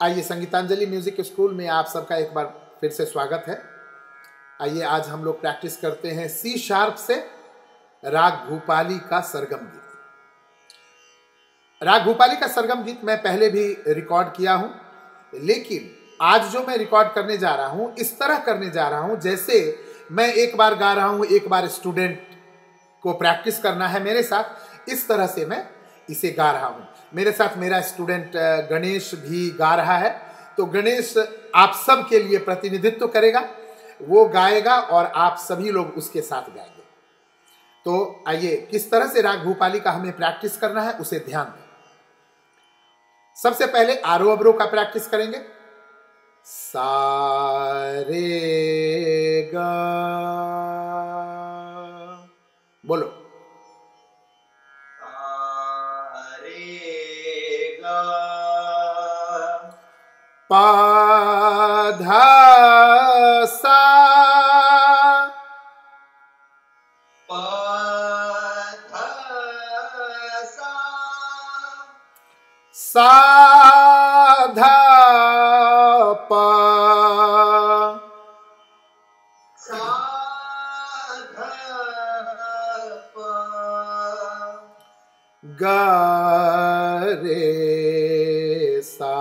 आइए, Sangeetanjali music school में आप सबका एक बार फिर से स्वागत है। आइए, आज हम लोग प्रैक्टिस करते हैं सी शार्प से राग भूपाली का सरगम गीत। राग भूपाली का सरगम गीत मैं पहले भी रिकॉर्ड किया हूं, लेकिन आज जो मैं रिकॉर्ड करने जा रहा हूं इस तरह करने जा रहा हूं जैसे मैं एक बार गा रहा हूं, एक बार स्टूडेंट को प्रैक्टिस करना है मेरे साथ, इस तरह से मैं इसे गा रहा हूं। मेरे साथ मेरा स्टूडेंट गणेश भी गा रहा है, तो गणेश आप सब के लिए प्रतिनिधित्व करेगा, वो गाएगा और आप सभी लोग उसके साथ गाएंगे। तो आइए, किस तरह से राग भूपाली का हमें प्रैक्टिस करना है उसे ध्यान दें। सबसे पहले आरोह अवरोह का प्रैक्टिस करेंगे। सा रे गा, बोलो। पा धा सा, सा धा पा, गा रे सा,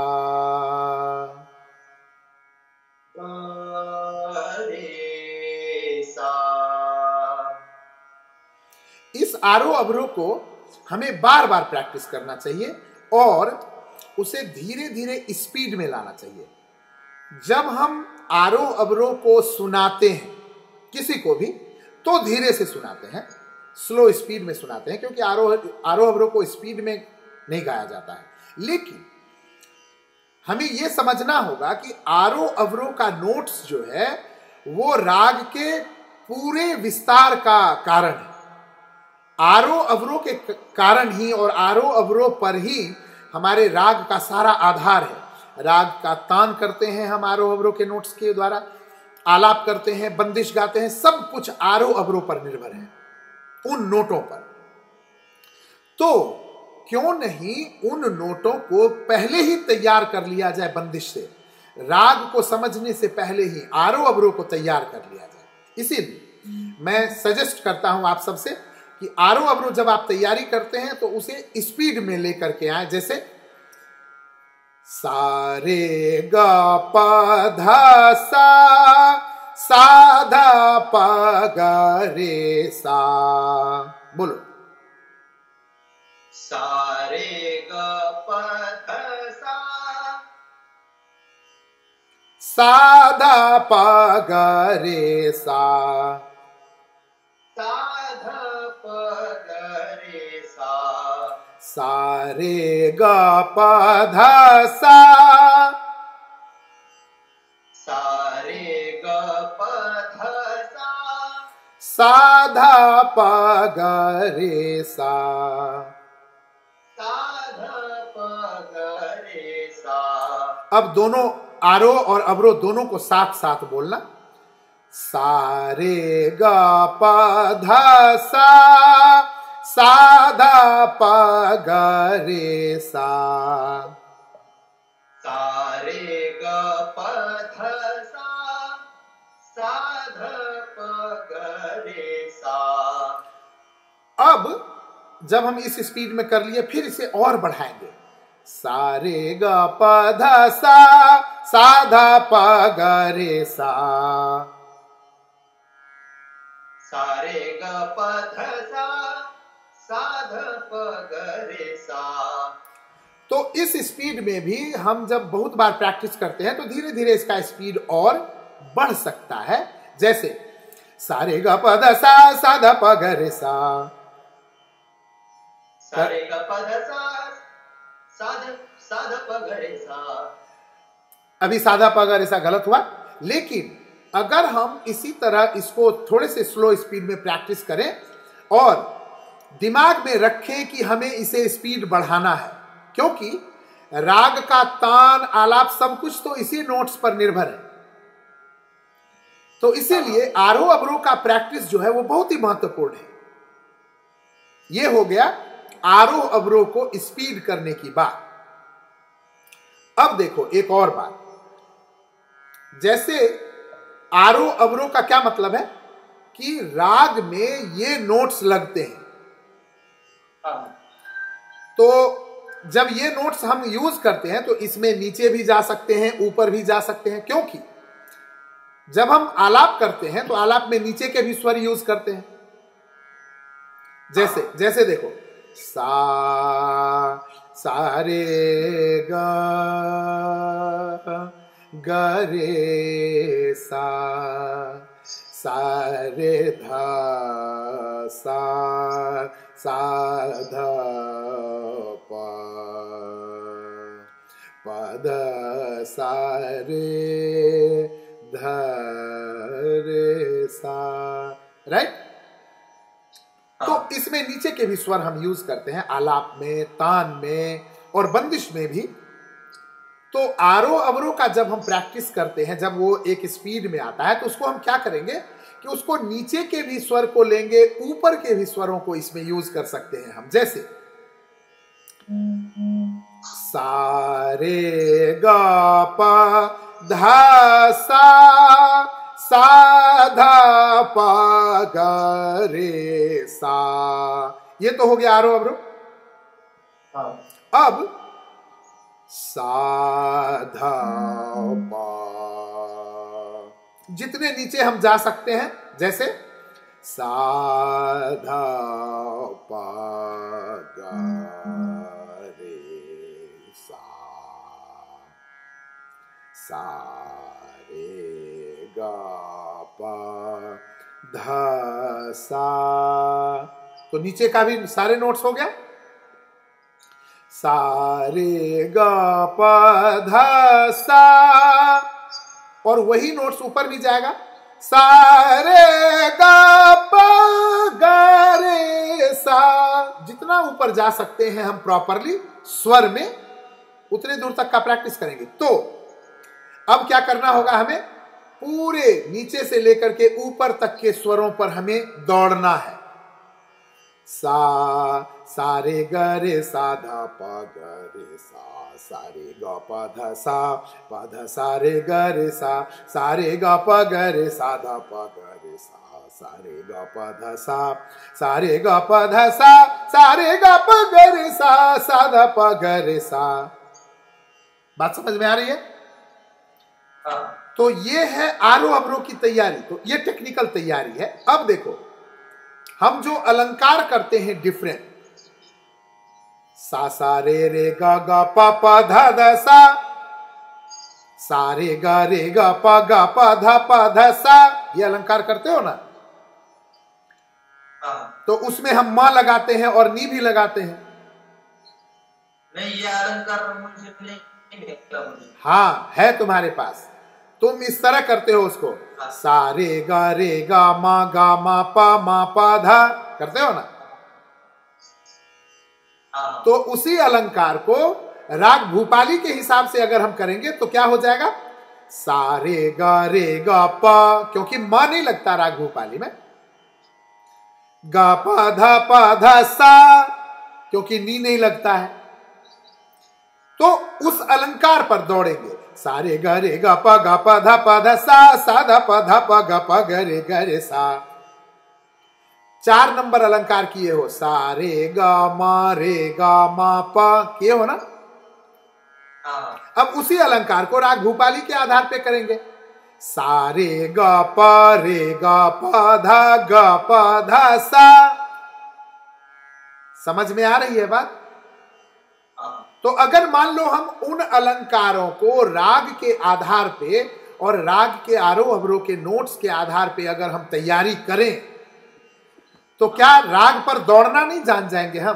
इस आरोह अवरोह को हमें बार बार प्रैक्टिस करना चाहिए और उसे धीरे धीरे स्पीड में लाना चाहिए। जब हम आरोह अवरोह को सुनाते हैं किसी को भी, तो धीरे से सुनाते हैं, स्लो स्पीड में सुनाते हैं, क्योंकि आरोह अवरोह को स्पीड में नहीं गाया जाता है। लेकिन हमें यह समझना होगा कि आरोह अवरोह का नोट्स जो है वो राग के पूरे विस्तार का कारण है। आरोह अवरोह के कारण ही और आरोह अवरोह पर ही हमारे राग का सारा आधार है। राग का तान करते हैं हम आरोह अवरोह के नोट्स के द्वारा, आलाप करते हैं, बंदिश गाते हैं, सब कुछ आरोह अवरोह पर निर्भर है, उन नोटों पर। तो क्यों नहीं उन नोटों को पहले ही तैयार कर लिया जाए बंदिश से, राग को समझने से पहले ही आरोह अवरोह को तैयार कर लिया जाए। इसीलिए मैं सजेस्ट करता हूं आप सबसे कि आरोह अवरोह जब आप तैयारी करते हैं तो उसे स्पीड में लेकर के आए। जैसे सा रे गा पा धा सा, सा धा पा गा रे सा, बोलो। सा रे गा पा धा सा, सा धा पा गा रे सा, सा धा पा गा रे सा, सा रे गा पा धा सा, सा रे गा पा धा सा, सा धा पा गा रे सा। सा धा पा गा रे सा। अब दोनों आरोह और अवरोह दोनों को साथ साथ बोलना। सा रे गा पा धा सा, सा धा पा गा रे सा, सा रे गा पा धा सा, सा धा पा गा रे सा। अब जब हम इस स्पीड में कर लिए, फिर इसे और बढ़ाएंगे। सा रे गा पा धा सा धा पा गा रे सा, सा रे गा पा धा सा धा पा गा रे सा। तो इस स्पीड में भी हम जब बहुत बार प्रैक्टिस करते हैं तो धीरे धीरे इसका स्पीड और बढ़ सकता है। जैसे सा रे गा पा धा सा धा पा गा रे सा, सा रे गा पा धा सा धा पा गा रे सा। अभी साधा पा गा रे सा गलत हुआ, लेकिन अगर हम इसी तरह इसको थोड़े से स्लो स्पीड में प्रैक्टिस करें और दिमाग में रखें कि हमें इसे स्पीड बढ़ाना है, क्योंकि राग का तान, आलाप सब कुछ तो इसी नोट्स पर निर्भर है। तो इसीलिए आरोह अवरोह का प्रैक्टिस जो है वो बहुत ही महत्वपूर्ण है। यह हो गया आरोह अवरोह को स्पीड करने की बात। अब देखो एक और बात, जैसे आरोह अवरोह का क्या मतलब है कि राग में ये नोट्स लगते हैं। तो जब ये नोट्स हम यूज करते हैं तो इसमें नीचे भी जा सकते हैं, ऊपर भी जा सकते हैं, क्योंकि जब हम आलाप करते हैं तो आलाप में नीचे के भी स्वर यूज करते हैं। जैसे जैसे देखो, सा रे ग रे सा रे ध सा ध प ध सा रे ध रे सा, राइट। तो इसमें नीचे के भी स्वर हम यूज करते हैं आलाप में, तान में और बंदिश में भी। तो आरोह अवरोह का जब हम प्रैक्टिस करते हैं, जब वो एक स्पीड में आता है, तो उसको हम क्या करेंगे कि उसको नीचे के भी स्वर को लेंगे, ऊपर के भी स्वरों को इसमें यूज कर सकते हैं हम। जैसे सा रे ग प ध सा ध प ग रे सा, ये तो हो गया आरोह अवरोह। अब सा ध प, जितने नीचे हम जा सकते हैं, जैसे सा ध प ग रे सा, सा रे ग प ध सा, तो नीचे का भी सारे नोट्स हो गया। सा रे ग प ध सा, और वही नोट्स ऊपर भी जाएगा, सा रे ग प ग रे सा। जितना ऊपर जा सकते हैं हम प्रॉपरली स्वर में, उतने दूर तक का प्रैक्टिस करेंगे। तो अब क्या करना होगा, हमें पूरे नीचे से लेकर के ऊपर तक के स्वरों पर हमें दौड़ना है। सा रे ग रे सा ध प ग रे सा रे ग प ध सा रे ग रे सा रे ग प ग रे सा ध प ग रे सा रे ग प ध सा रे ग प ध सा रे ग प ग रे सा ध प ग रे सा। बात समझ में आ रही है? तो ये है आरोह अवरोह की तैयारी। तो ये टेक्निकल तैयारी है। अब देखो, हम जो अलंकार करते हैं डिफरेंट, सा रे ग ग प प ध ध सा रे ग प ध सा, ये अलंकार करते हो ना। तो उसमें हम म लगाते हैं और नी भी लगाते हैं। नहीं, ये अलंकार मुझे नहीं। हाँ, है तुम्हारे पास। तुम इस तरह करते हो उसको, सा रे गा मा पा धा, करते हो ना। तो उसी अलंकार को राग भूपाली के हिसाब से अगर हम करेंगे तो क्या हो जाएगा, सा रे गा प, क्योंकि म नहीं लगता राग भूपाली में, गा पा धा सा, क्योंकि नी नहीं लगता है। तो उस अलंकार पर दौड़ेंगे, सारे ग रे ग ध सा ध प ग रे सा। 4 नंबर अलंकार किए हो, सा रे ग मा प किए हो ना। अब उसी अलंकार को राग भूपाली के आधार पे करेंगे, सा रे ग प ध सा। समझ में आ रही है बात? तो अगर मान लो हम उन अलंकारों को राग के आधार पे और राग के आरोह अवरोह के नोट्स के आधार पे अगर हम तैयारी करें, तो क्या राग पर दौड़ना नहीं जान जाएंगे हम?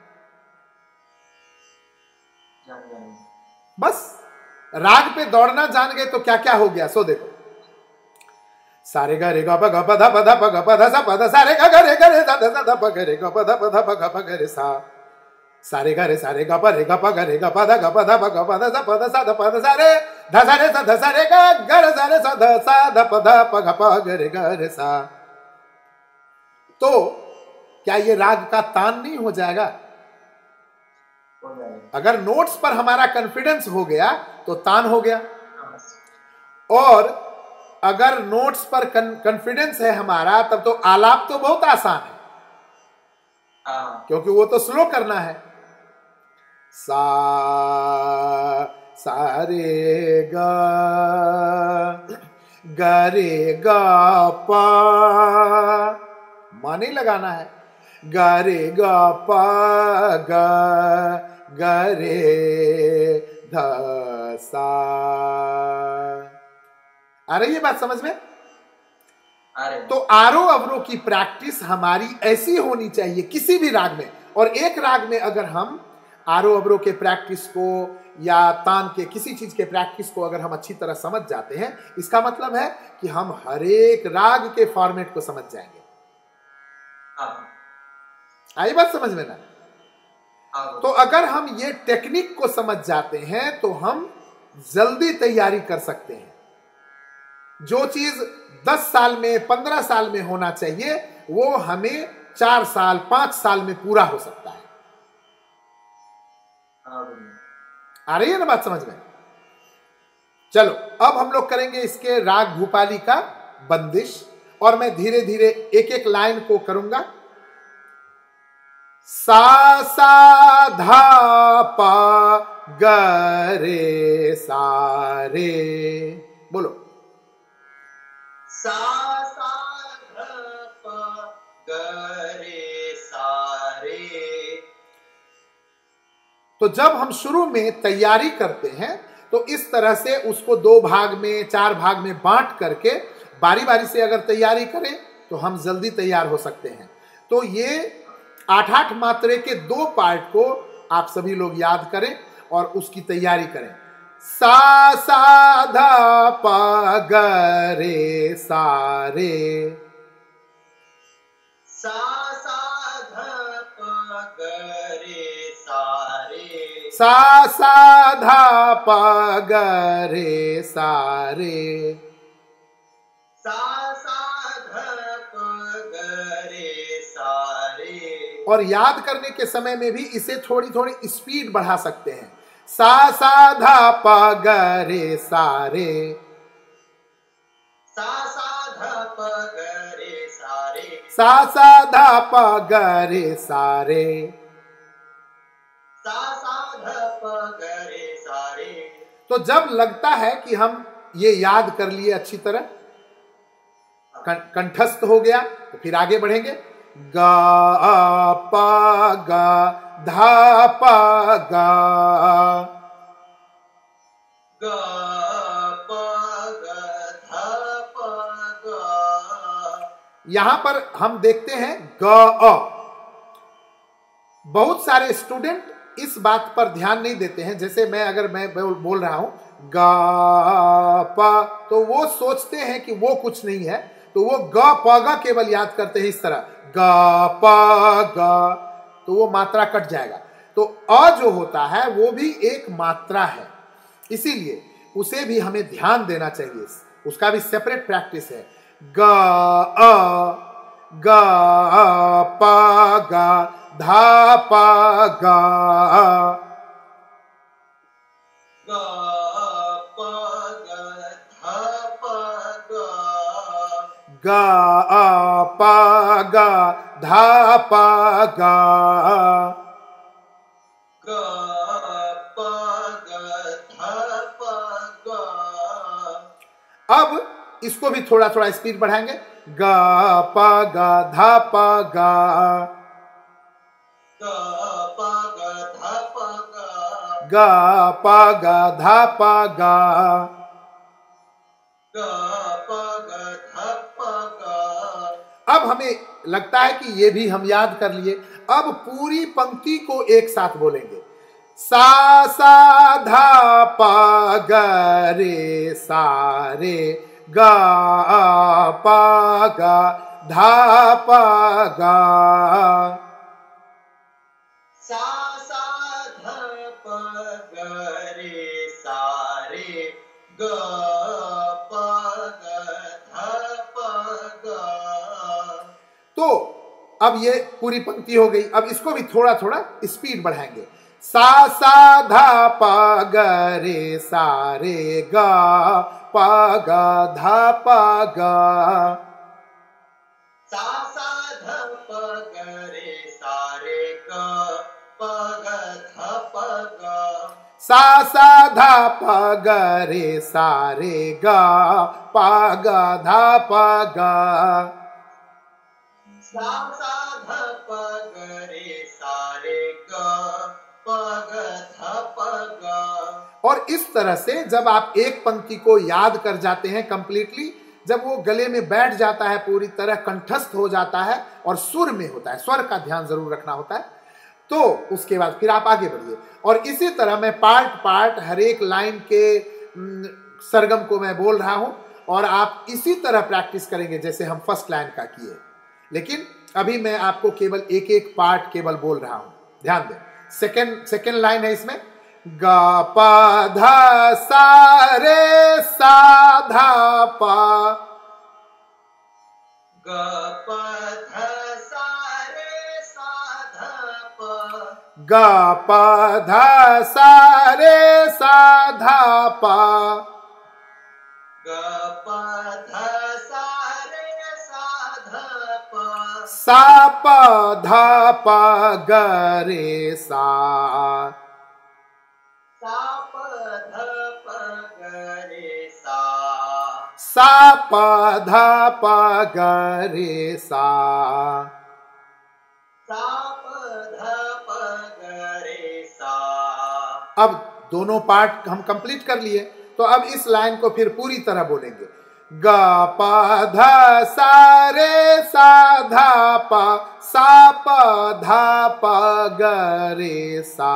बस राग पे दौड़ना जान गए तो क्या क्या हो गया, सो देखो, सारे ग रे ग प ग प ध सा प ध सा रे ग रे ध ध प ग रे ग प ग रे सा, सारे ग रे ग प रे ग प ग रे ग प ध सा प ध सा ध प ध सा रे ध सा रे ग रे सा रे सा ध प ग रे सा। तो क्या ये राग का तान नहीं हो जाएगा? हो जाएगा। अगर नोट्स पर हमारा कॉन्फिडेंस हो गया तो तान हो गया, हाँ, और अगर नोट्स पर कॉन्फिडेंस है हमारा तब तो आलाप तो बहुत आसान है, हाँ, क्योंकि वो तो स्लो करना है। सा सा रे गा गा रे गा पा, मा नहीं लगाना है, गा रे गा पा गा गा रे ध सा। आ रही है बात समझ में? अरे तो आरोह अवरोह की प्रैक्टिस हमारी ऐसी होनी चाहिए किसी भी राग में, और एक राग में अगर हम आरोह अवरोह के प्रैक्टिस को या तान के किसी चीज के प्रैक्टिस को अगर हम अच्छी तरह समझ जाते हैं, इसका मतलब है कि हम हर एक राग के फॉर्मेट को समझ जाएंगे। हाँ, आई बात समझ में ना? हाँ, तो अगर हम ये टेक्निक को समझ जाते हैं तो हम जल्दी तैयारी कर सकते हैं। जो चीज 10 साल में 15 साल में होना चाहिए वो हमें 4 साल 5 साल में पूरा हो सकता है। हाँ, आ रही है ना बात समझ में? चलो अब हम लोग करेंगे इसके राग भूपाली का बंदिश, और मैं धीरे धीरे एक एक लाइन को करूंगा। सा सा धा पा ग रे सा रे, बोलो। सा सा ध प ग रे सा रे। तो जब हम शुरू में तैयारी करते हैं तो इस तरह से उसको 2 भाग में 4 भाग में बांट करके बारी बारी से अगर तैयारी करें तो हम जल्दी तैयार हो सकते हैं। तो ये 8-8 मात्रे के 2 पार्ट को आप सभी लोग याद करें और उसकी तैयारी करें। सा सा धा पा ग रे सा रे, सा सा ध प ग रे सा रे। सा सा धा पा ग रे सा रे, सा सा ध प ग रे सा रे। और याद करने के समय में भी इसे थोड़ी थोड़ी स्पीड बढ़ा सकते हैं। सा सा धा पा ग रे सा रे, सा सा ध प ग रे सा रे। सा सा धा पा ग रे सा रे, सा सा ध प ग रे सा रे। तो जब लगता है कि हम ये याद कर लिए अच्छी तरह, कंठस्थ हो गया, तो फिर आगे बढ़ेंगे। गा पा गा धा पा गा, ग प ग ध प ग। यहां पर हम देखते हैं ग अ। बहुत सारे स्टूडेंट इस बात पर ध्यान नहीं देते हैं। जैसे अगर मैं बोल रहा हूं गा पा, तो वो सोचते हैं कि वो कुछ नहीं है, तो वो ग प ग केवल याद करते हैं इस तरह गा पा गा, तो वो मात्रा कट जाएगा। तो अ जो होता है वो भी एक मात्रा है, इसीलिए उसे भी हमें ध्यान देना चाहिए, उसका भी सेपरेट प्रैक्टिस है। गा अ गा पा गा धा पा गा, ग प ग ध प ग। गा पा गा धा पा गा, ग प ग ध प ग। अब इसको भी थोड़ा थोड़ा स्पीड बढ़ाएंगे। गा पा गा धा पा गा, ग प ग ध प ग। गा पा गा धा पा गा, ग प ग ध प ग। अब हमें लगता है कि ये भी हम याद कर लिए। अब पूरी पंक्ति को एक साथ बोलेंगे। सा सा धा पा ग रे सा रे, गा पा गा धा पा गा, सा सा ध प ग रे सा रे। ग प ग ध प ग। तो अब ये पूरी पंक्ति हो गई। अब इसको भी थोड़ा थोड़ा स्पीड बढ़ाएंगे। सा सा धा प ग रे सा रे ग प ग धा प ग। सा सा ध प ग रे सा रे ग प ग ध प ग। सा सा धा प ग रे सा रे ग प ग धा प ग। सा सा ध प ग रे सा रे ग प ग ध प ग। और इस तरह से जब आप एक पंक्ति को याद कर जाते हैं कंप्लीटली, जब वो गले में बैठ जाता है, पूरी तरह कंठस्थ हो जाता है और सुर में होता है, स्वर का ध्यान जरूर रखना होता है, तो उसके बाद फिर आप आगे बढ़िए। और इसी तरह मैं पार्ट पार्ट हर एक लाइन के सरगम को मैं बोल रहा हूं और आप इसी तरह प्रैक्टिस करेंगे जैसे हम फर्स्ट लाइन का किए। लेकिन अभी मैं आपको केवल एक एक पार्ट केवल बोल रहा हूं, ध्यान दें। सेकेंड लाइन है इसमें, ग प ध सा रे सा धा प। ग प ध सा रे सा ध प। ग प ध सा रे सा धा प। ग प ध सा रे सा ध प। सा प ध प ग रे सा। सा प ध प ग रे सा। सा प ध प ग रे सा। सा प ध प ग रे सा। अब दोनों पार्ट हम कंप्लीट कर लिए, तो अब इस लाइन को फिर पूरी तरह बोलेंगे। ग प ध सा रे सा धा प। सा प ध प ग रे सा।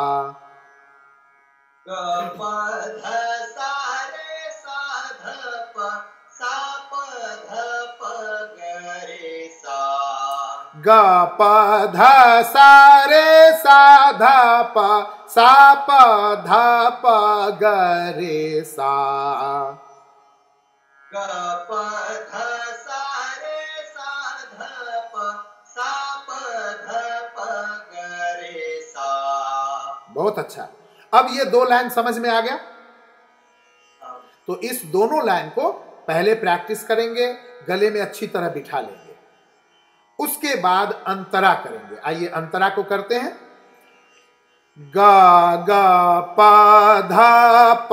ग प ध सा रे सा ध प। सा प ध प ग रे सा। ग प ध सा रे सा धा प। सा प ध प ग रे सा। ग प ध सा रे सा ध प। सा प ध प ग रे सा। बहुत अच्छा। अब ये दो लाइन समझ में आ गया, तो इस दोनों लाइन को पहले प्रैक्टिस करेंगे, गले में अच्छी तरह बिठा लेंगे, उसके बाद अंतरा करेंगे। आइए अंतरा को करते हैं। ग ग प ध प।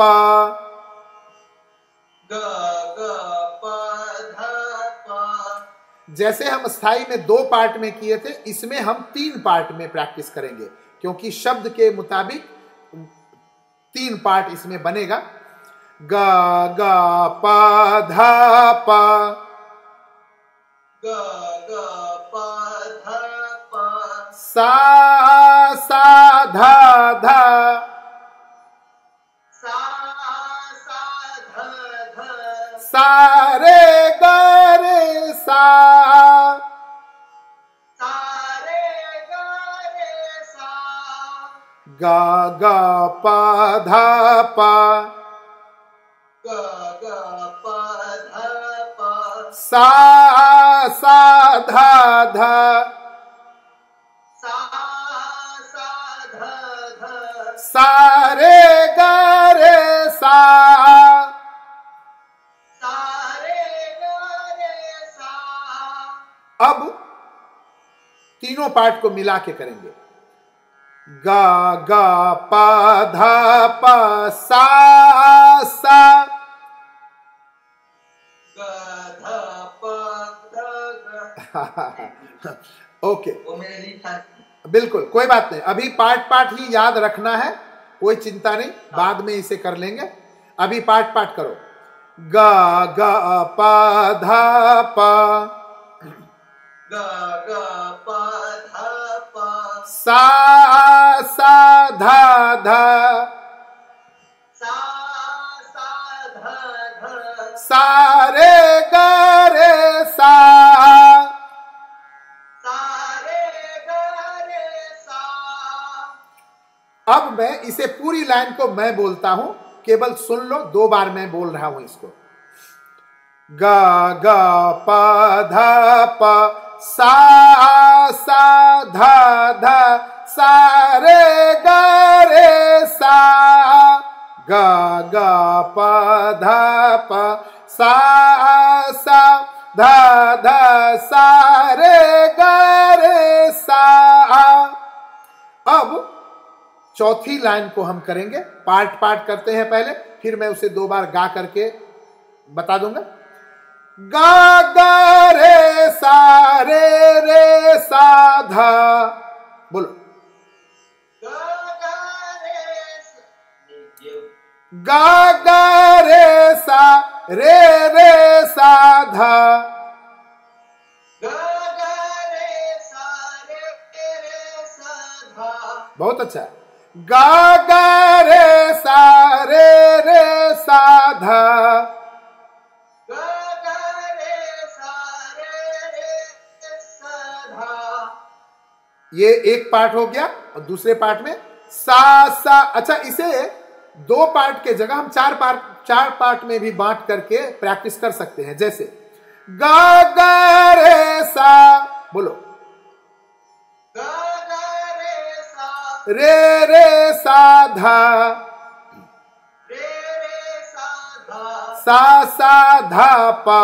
ग ग प ध प। जैसे हम स्थाई में 2 पार्ट में किए थे, इसमें हम 3 पार्ट में प्रैक्टिस करेंगे, क्योंकि शब्द के मुताबिक 3 पार्ट इसमें बनेगा। ग ग प ध प। ग ग प ध प। सा सा ध ध। सा सा ध ध। सा रे ग रे सा। सा रे ग रे सा। ग ग प ध प। ग ग प ध प। सा सा ध ध। सा सा ध ध। सा रे ग रे सा। सा रे ग रे सा। अब तीनों पार्ट को मिला के करेंगे। ग ग प ध प सा सा। ग ध प ध ग। ओके, वो मैंने लिखा। बिल्कुल कोई बात नहीं, अभी पार्ट पार्ट ही याद रखना है, कोई चिंता नहीं, बाद में इसे कर लेंगे। अभी पार्ट पार्ट करो। ग ग प ध प। ग ग प ध प। सा सा ध ध। सा सा ध ध। सा रे ग रे सा। सा रे ग रे सा। अब मैं इसे पूरी लाइन को मैं बोलता हूं, केवल सुन लो, 2 बार मैं बोल रहा हूं इसको। ग ग प ध प। सा सा ध ध। सा रे ग रे सा ग ग प ध प सा सा ध ध सा रे ग रे सा। अब चौथी लाइन को हम करेंगे, पार्ट पार्ट करते हैं पहले, फिर मैं उसे 2 बार गा करके बता दूंगा। गा गा रे सा रे सा धा, बोलो। गा गा रे सा धा, बहुत अच्छा। गा गा रे सा धा, ये एक पार्ट हो गया। और दूसरे पार्ट में सा सा, अच्छा इसे 2 पार्ट के जगह हम 4 पार्ट में भी बांट करके प्रैक्टिस कर सकते हैं। जैसे गा गा रे सा, बोलो। रे सा धा, सा धा पा,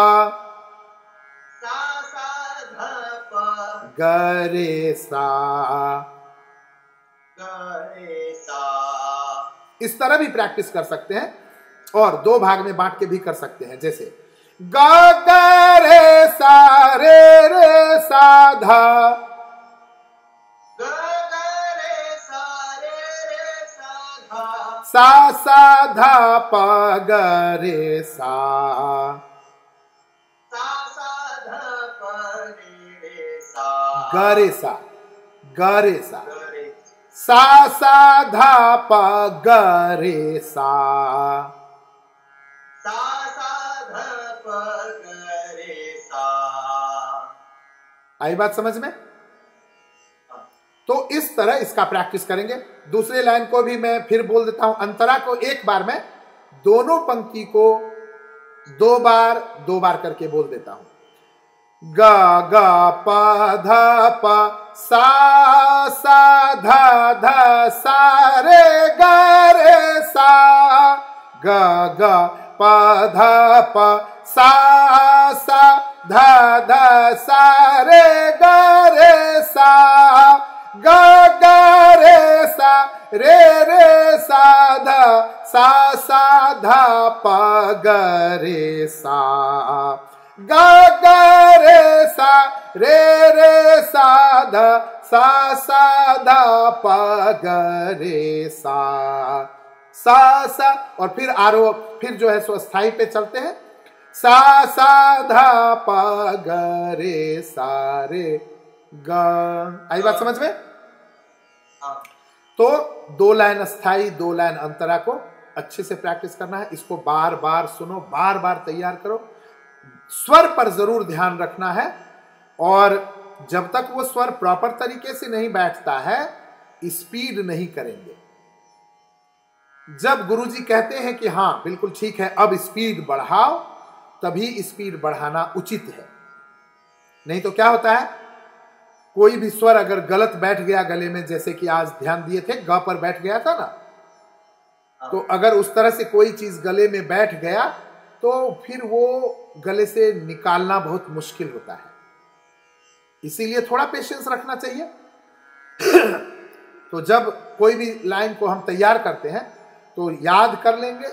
ग रे सा। इस तरह भी प्रैक्टिस कर सकते हैं और 2 भाग में बांट के भी कर सकते हैं। जैसे गा गा रे सा धा, सा धा प ग रे सा, ग रे सा, ग रे सा, सा धा प ग रे सा, आई बात समझ में? तो इस तरह इसका प्रैक्टिस करेंगे। दूसरे लाइन को भी मैं फिर बोल देता हूं। अंतरा को एक बार में, दोनों पंक्ति को 2 बार करके बोल देता हूं। ग ग प ध प सा ध ध सा रे ग रे सा, ग ग प ध प सा ध ध सा रे ग रे सा, ग ग रे सा ध सा ध प ग रे सा, ग ग रे सा ध सा ध प ग रे सा और फिर आरोह, फिर जो है सो स्थाई पे चलते हैं। सा ध प ग रे सा रे ग, आई बात समझ में? तो 2 लाइन स्थाई, 2 लाइन अंतरा को अच्छे से प्रैक्टिस करना है। इसको बार बार सुनो, बार बार तैयार करो। स्वर पर जरूर ध्यान रखना है और जब तक वो स्वर प्रॉपर तरीके से नहीं बैठता है, स्पीड नहीं करेंगे। जब गुरुजी कहते हैं कि हाँ बिल्कुल ठीक है, अब स्पीड बढ़ाओ, तभी स्पीड बढ़ाना उचित है। नहीं तो क्या होता है, कोई भी स्वर अगर गलत बैठ गया गले में, जैसे कि आज ध्यान दिए थे ग पर बैठ गया था ना, तो अगर उस तरह से कोई चीज गले में बैठ गया तो फिर वो गले से निकालना बहुत मुश्किल होता है। इसीलिए थोड़ा पेशेंस रखना चाहिए। तो जब कोई भी लाइन को हम तैयार करते हैं तो याद कर लेंगे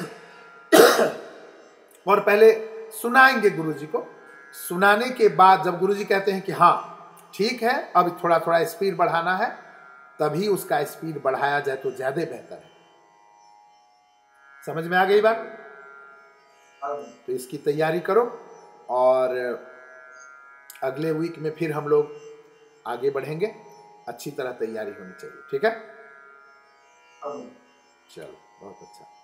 और पहले सुनाएंगे गुरुजी को। सुनाने के बाद जब गुरुजी कहते हैं कि हाँ ठीक है, अब थोड़ा थोड़ा स्पीड बढ़ाना है, तभी उसका स्पीड बढ़ाया जाए तो ज्यादा बेहतर है। समझ में आ गई बात? तो इसकी तैयारी करो और अगले वीक में फिर हम लोग आगे बढ़ेंगे। अच्छी तरह तैयारी होनी चाहिए, ठीक है? चलो, बहुत अच्छा।